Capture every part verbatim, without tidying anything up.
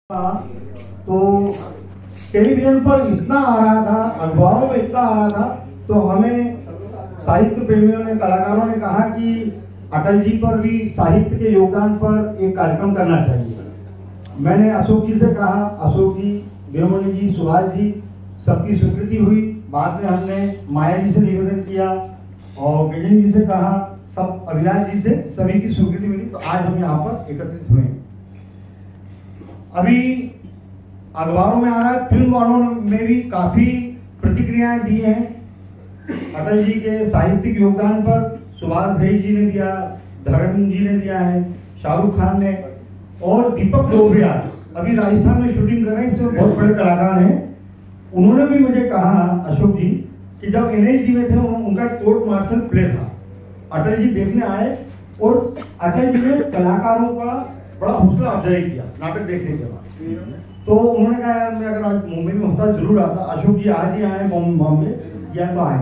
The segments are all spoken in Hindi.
तो टेलीविजन पर इतना आ रहा था, अखबारों में इतना आ रहा था, तो हमें साहित्य प्रेमियों ने, कलाकारों ने कहा कि अटल जी पर भी साहित्य के योगदान पर एक कार्यक्रम करना चाहिए। मैंने अशोक जी से कहा, अशोक जी, वीरमणि जी, सुभाष जी, सबकी स्वीकृति हुई। बाद में हमने माया जी से निवेदन किया और गजेंद्र जी से कहा, सब अभिलाष जी से, सभी की स्वीकृति मिली, तो आज हम यहाँ पर एकत्रित हुए। अभी अखबारों में आ रहा है, फिल्म वालों में भी काफी प्रतिक्रियाएं दी हैं अटल जी के साहित्यिक योगदान पर। सुभाष घई जी ने दिया, धर्मेंद्र जी ने दिया है, शाहरुख खान ने, और दीपक डोबरिया अभी राजस्थान में शूटिंग कर रहे हैं, इसमें बहुत बड़े कलाकार हैं। उन्होंने भी मुझे कहा, अशोक जी, कि जब एन एच डी में थे, उनका कोर्ट मार्शल प्ले था, अटल जी देखने आए और अटल जी ने कलाकारों का बड़ा हौसला अफजाई किया नाटक देखने के बाद। तो उन्होंने कहा, यार मैं अगर आज मुंबई में होता जरूर आता। अशोक जी आज ही आए बॉम्बे, या तो आए।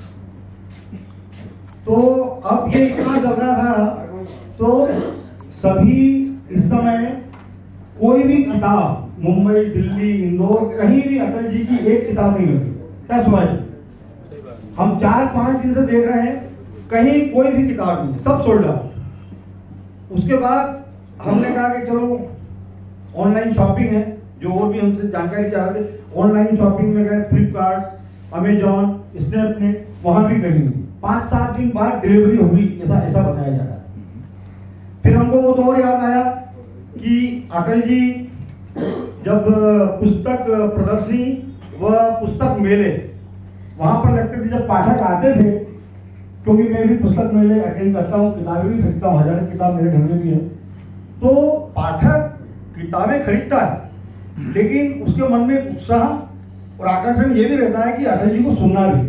तो अब ये इतना चल रहा था, तो सभी इस समय कोई भी किताब, मुंबई, दिल्ली, इंदौर, कहीं भी अटल जी की एक किताब नहीं मिलती। क्या सुभाष जी? हम चार पांच दिन से देख रहे हैं, कहीं कोई भी किताब नहीं, सब सोल्ड आउट। उसके बाद हमने कहा कि चलो ऑनलाइन शॉपिंग है, जो और भी हमसे जानकारी चाह रहे थे, ऑनलाइन शॉपिंग में गए, फ्लिपकार्ट, अमेजॉन, स्नैपडील, वहां भी कहीं नहीं। पांच सात दिन बाद डिलीवरी होगी, ऐसा ऐसा बताया जा रहा है। फिर हमको वो तो और याद आया कि अटल जी जब पुस्तक प्रदर्शनी व पुस्तक मेले वहां पर लगते थे, जब पाठक आते थे, क्योंकि मैं भी पुस्तक मेले अटेंड करता हूँ, किताबें भी खरीदता हूँ, हजार किताब मेरे ढंग में भी है, तो पाठक किताबें खरीदता है, लेकिन उसके मन में उत्साह और आकर्षण ये भी रहता है कि अटल जी को सुनना भी।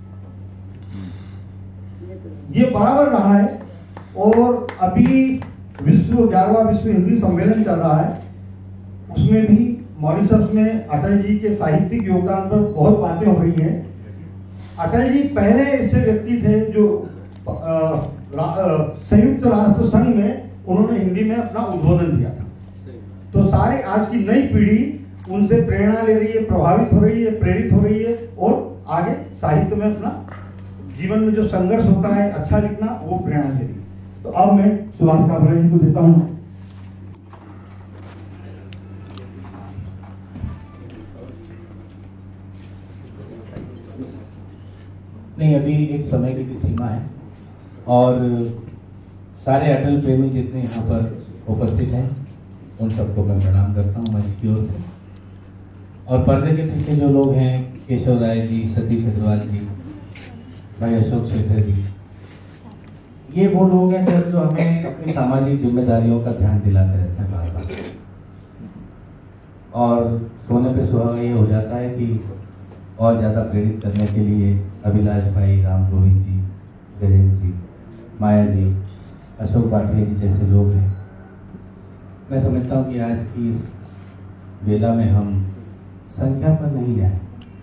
ये बराबर रहा है। और अभी विश्व ग्यारहवां विश्व हिंदी सम्मेलन चल रहा है, उसमें भी मॉरिशस में अटल जी के साहित्यिक योगदान पर बहुत बातें हो रही हैं। अटल जी पहले ऐसे व्यक्ति थे जो संयुक्त राष्ट्र संघ में उन्होंने हिंदी में अपना उद्बोधन दिया था। तो सारी आज की नई पीढ़ी उनसे प्रेरणा ले रही है, प्रभावित हो रही है, प्रेरित हो रही है, और आगे साहित्य में अपना जीवन में जो संघर्ष होता है अच्छा लिखना, वो प्रेरणा ले रही है। तो अब मैं सुभाष काबरा जी को देता हूं। नहीं, अभी एक समय की भी सीमा है, और सारे अटल प्रेमी जितने यहाँ पर उपस्थित हैं उन सबको मैं प्रणाम करता हूँ मंच की ओर से। और पर्दे के पीछे जो लोग हैं, केशव राय जी, सतीश अग्रवाल जी, भाई अशोक शेखर जी, ये वो लोग हैं सर जो हमें अपनी सामाजिक जिम्मेदारियों का ध्यान दिलाते रहते हैं बार बार। और सोने पे सुहागा ये हो जाता है कि और ज़्यादा प्रेरित करने के लिए अभिलाष भाई, राम गोविंद जी, गजेंद्र जी, माया जी, अशोक पाटिया जी जैसे लोग हैं। मैं समझता हूँ कि आज की इस वेला में हम संख्या पर नहीं जाएं,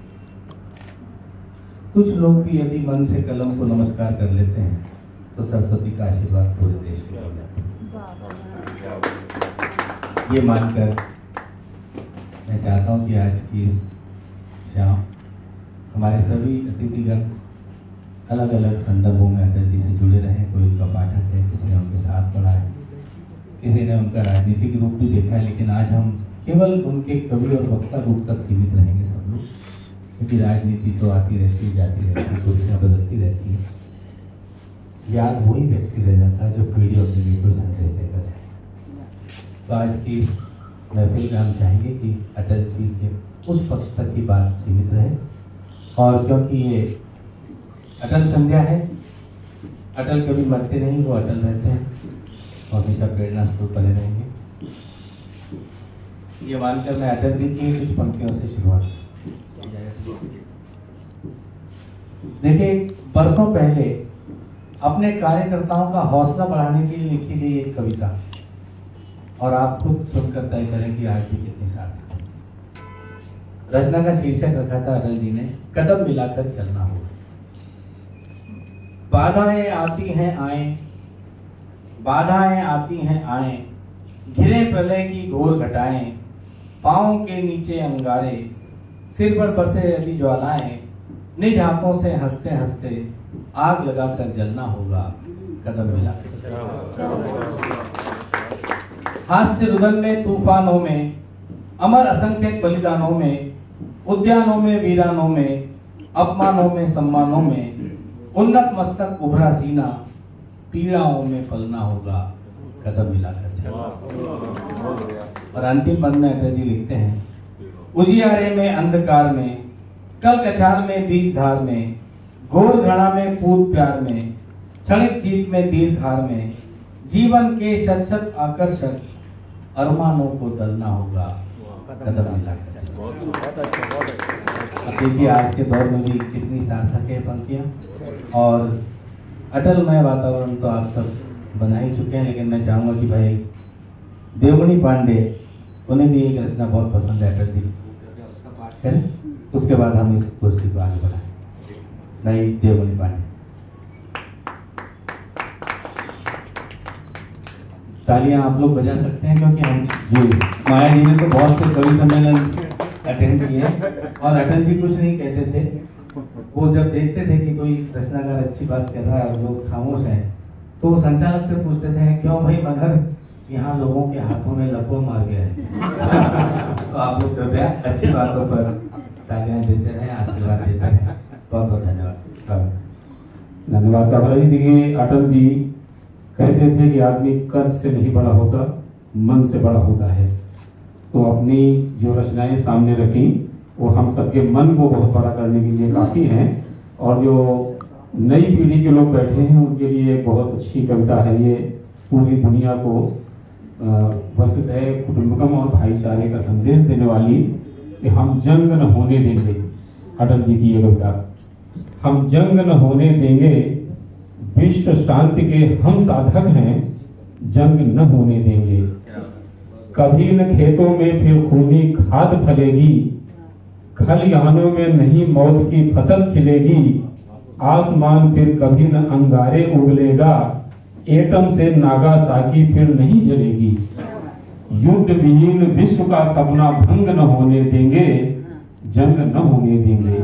कुछ लोग भी यदि मन से कलम को नमस्कार कर लेते हैं तो सरस्वती का आशीर्वाद पूरे देश को हो जाता है। ये मानकर मैं चाहता हूँ कि आज की इस शाम हमारे सभी अतिथिगण अलग अलग संदर्भों में अटल जी से जुड़े रहे। कोई उनका पाठक है, किसी ने उनके साथ पढ़ा है, किसी ने उनका राजनीतिक रूप भी देखा है, लेकिन आज हम केवल उनके कवि और वक्ता रूप तक सीमित रहेंगे सब लोग, क्योंकि राजनीति तो आती रहती है, जाती रहती है, कुर्सियाँ बदलती रहती है। याद वही व्यक्ति रह जाता है जो पीढ़ी और पीढ़ी को संदेश देकर जाए। तो आज की महफिल में हम चाहेंगे कि अटल जी के उस पक्ष तक की बात सीमित रहे, और क्योंकि ये अटल संध्या है, अटल कभी मरते नहीं, वो अटल रहते हैं और हमेशा प्रेरणा स्रोत बने रहेंगे। ये मानकर मैं अटल जी की कुछ पंक्तियों से शुरुआत। देखिए, बरसों पहले अपने कार्यकर्ताओं का हौसला बढ़ाने के लिए लिखी गई एक कविता, और आप खुद सुनकर तय करें कि आज भी कितनी सार्थक है। रचना का शीर्षक रखा था अटल जी ने, कदम मिलाकर चलना होगा। बाधाएं आती हैं आए, बाधाएं आती हैं आए, घिरे प्रलय की घोर घटाएं, पाँव के नीचे अंगारे, सिर पर बसे यदि ज्वालाएं, निज हाथों से हंसते हंसते आग लगाकर जलना होगा, कदम मिलाकर। हास्य रुदन में, तूफानों में, अमर असंख्य बलिदानों में, उद्यानों में, वीरानों में, अपमानों में, सम्मानों में, उन्नत मस्तक उभरा सीना, पीड़ाओं में पलना होगा, कदम मिलाकर चलना। और अंतिम पद में अटल जी लिखते हैं, उजियारे में, अंधकार में, कल कछार में, बीज धार में, घोर घड़ा में, कूद प्यार में, क्षणिक जीत में, दीर्घ हार में, जीवन के शत शत आकर्षक अरमानों को दलना होगा, कदम मिलाकर। अब देखिए आज के दौर में भी कितनी सार्थक है पंक्तियां, और अटलमय वातावरण तो आप सब बना ही चुके हैं, लेकिन मैं चाहूंगा कि भाई देवमणि पांडे, उन्हें भी एक रचना बहुत पसंद है अटल जी, करें उसके बाद हम इस गोष्ठी को आगे बढ़ाएं। नहीं, देवमणि पांडे, तालियां आप लोग बजा सकते हैं, क्योंकि हम जी माया जी ने तो बहुत से कवि सम्मेलन अटेंड किए, और अटल जी कुछ नहीं कहते थे। वो जब देखते थे कि कोई रचनाकार अच्छी बात कर रहा है और लोग खामोश हैं, तो संचालक से पूछते थे, क्यों भाई मगर यहाँ लोगों के हाथों में लपो मार गया है। तो आप लोग कृपया अच्छी बातों पर तालियां देते रहे, आशीर्वाद देते रहे। बहुत बहुत धन्यवाद। धन्यवाद काबरा जी। देखिए अटल जी कहते थे कि आदमी कद से नहीं बड़ा होता, मन से बड़ा होता है। तो अपनी जो रचनाएं सामने रखी वो हम सबके मन को बहुत बड़ा करने के लिए काफी हैं, और जो नई पीढ़ी के लोग बैठे हैं उनके लिए एक बहुत अच्छी कविता है ये। पूरी दुनिया को वसुधैव कुटुंबकम और भाईचारे का संदेश देने वाली कि हम जंग न होने देंगे। अटल जी की ये कविता, हम जंग न होने देंगे, विश्व शांति के हम साधक हैं, जंग न होने देंगे। कभी न खेतों में फिर खूनी खाद फलेगी, खलिहानों में नहीं मौत की फसल खिलेगी, आसमान फिर कभी न अंगारे उगलेगा, एटम से नागासाकी फिर नहीं जलेगी। युद्ध विहीन विश्व का सपना भंग न होने देंगे, जंग न होने देंगे।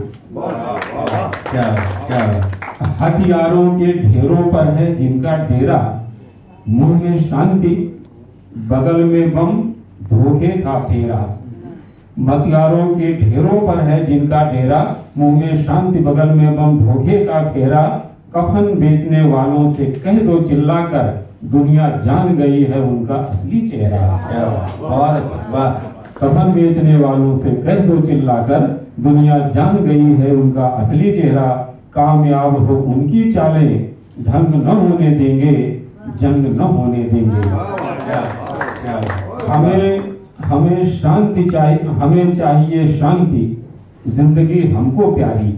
क्या क्या हथियारों के ढेरों पर है जिनका डेरा, मुंह में शांति बगल में बम धोखे का फेरा। हथियारों के ढेरों पर है जिनका डेरा, मुंह में शांति बगल में बम धोखे का फेरा। कफन बेचने वालों से कह दो चिल्लाकर, दुनिया जान गई है उनका असली चेहरा। बहुत अच्छी बात। कफन बेचने वालों से कह दो चिल्लाकर, दुनिया जान गई है उनका असली चेहरा। कामयाब हो उनकी चालें, ढंग न होने देंगे, जंग न होने देंगे। हमें हमें शांति चाहिए, हमें चाहिए शांति, जिंदगी हमको प्यारी।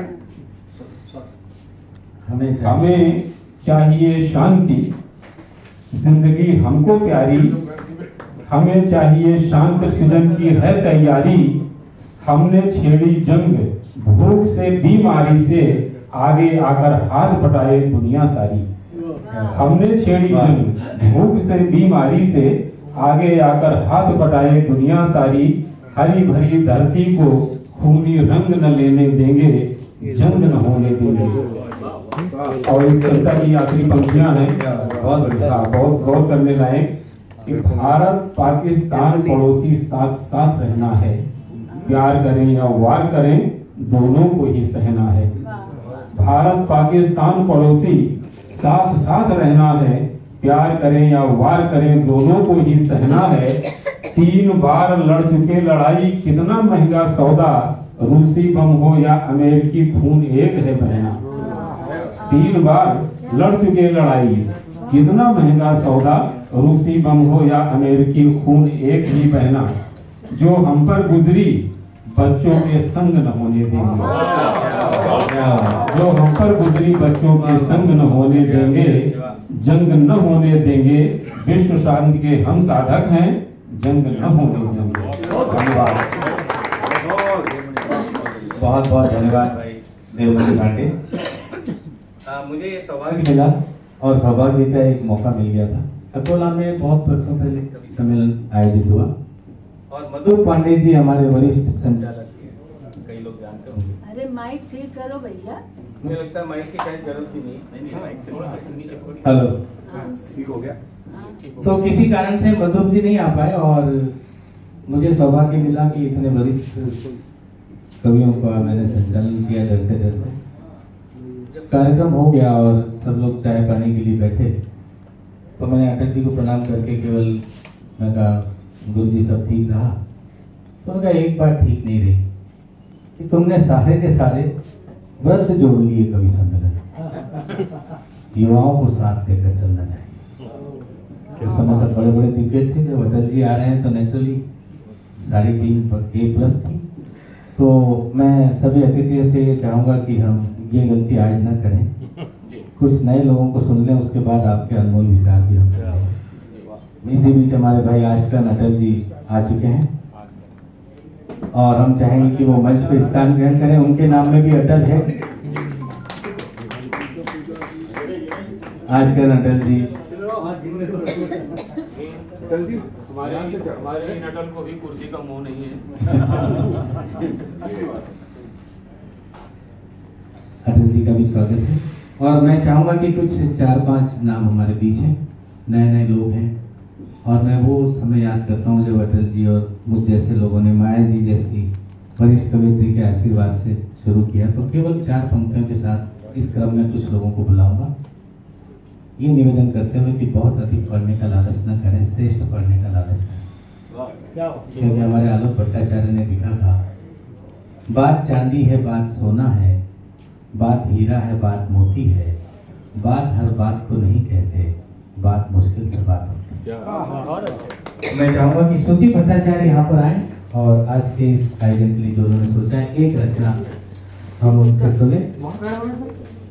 हमें हमें चाहिए शांति, जिंदगी हमको प्यारी। हमें चाहिए शांत सृजन की है तैयारी। हमने छेड़ी जंग भूख से बीमारी से, आगे आकर हाथ बटाए दुनिया सारी। हमने छेड़ी जंग भूख से बीमारी से, आगे आकर हाथ बटाए दुनिया सारी। हरी भरी धरती को खूनी रंग न लेने देंगे, जंग न होने देंगे। और इस कविता की आखिरी पंक्तियां हैं, बहुत बहुत गौर करने लायक कि भारत पाकिस्तान पड़ोसी साथ साथ रहना है, प्यार करें या वार करें दोनों को ही सहना है। भारत पाकिस्तान पड़ोसी साथ साथ रहना है, प्यार करें या वार करें दोनों को ही सहना है। तीन बार लड़ चुके लड़ाई कितना महंगा सौदा, रूसी बम हो या अमेरिकी खून एक है बहना। तीन बार लड़ चुके लड़ाई कितना महंगा सौदा, रूसी बम हो या अमेरिकी खून एक ही बहना। जो हम पर गुजरी बच्चों के संग न होने देंगे, जो हम पर गुजरी बच्चों के संग न होने देंगे, जंग न होने देंगे। विश्व शांति के हम साधक हैं, जंग न होने देंगे। धन्यवाद। बहुत बहुत धन्यवाद भाई देवमणि पांडे। मुझे ये सौभाग्य मिला और सौभाग्य का एक मौका मिल गया था। अकोला में बहुत वर्षों पहले कवि सम्मेलन आयोजित हुआ और मधु पांडे जी हमारे वरिष्ठ संचालक हैं, कई लोग जानते होंगे। अरे माइक ठीक करो भैया। मुझे लगता है माइक की शायद जरूरत भी नहीं। हेलो, ठीक हो गया। तो किसी कारण से मधु जी नहीं आ पाए और मुझे सौभाग्य मिला कि इतने वरिष्ठ कवियों का मैंने संचालन किया। डरते डरते जब कार्यक्रम हो गया और सब लोग चाय पानी के लिए बैठे तो मैंने अटल जी को प्रणाम करके केवल मैं कहा गुरु जी सब ठीक रहा। तो उनका एक बात ठीक नहीं रही कि तुमने सारे के सारे व्रत जोड़ लिए कवि सम्मेलन। युवाओं को साथ लेकर चलना चाहिए। उस समय सब बड़े बड़े दिग्गज थे, जब अटल जी आ रहे हैं तो नेचुरली सारी टीम एक प्लस थी। तो मैं सभी अतिथियों से ये चाहूंगा कि हम ये गलती आज न करें, कुछ नए लोगों को सुन लें, उसके बाद आपके अनमोल विचार भी हम करें। इसी बीच हमारे भाई आशकन अटल जी आ चुके हैं और हम चाहेंगे कि वो मंच पे स्थान ग्रहण करें। उनके नाम में भी अटल है। आशकन अटल जी हमारे हमारे इन अटल को भी कुर्सी का मोह नहीं है। अटल जी का भी स्वागत है और मैं चाहूंगा कि कुछ चार पांच नाम हमारे बीच हैं, नए नए लोग हैं और मैं वो समय याद करता हूँ जब अटल जी और मुझ जैसे लोगों ने माया जी जैसी वरिष्ठ कवियत्री के आशीर्वाद से शुरू किया। तो केवल चार पंक्तियों के साथ इस क्रम में कुछ लोगों को बुलाऊंगा, ये निवेदन करते हुए कि बहुत अधिक पढ़ने का लालच न करें, श्रेष्ठ पढ़ने का लालच करें। क्योंकि हमारे आलोक भट्टाचार्य ने लिखा था, बात चांदी है, बात सोना है, बात हीरा है, बात मोती है, बात हर बात को नहीं कहते, बात मुश्किल से बात होती है। मैं चाहूंगा कि श्रुति भट्टाचार्य यहाँ पर आए और आज के इस आयोजन के लिए जो उन्होंने सोचा है एक रचना हम उसके सुने।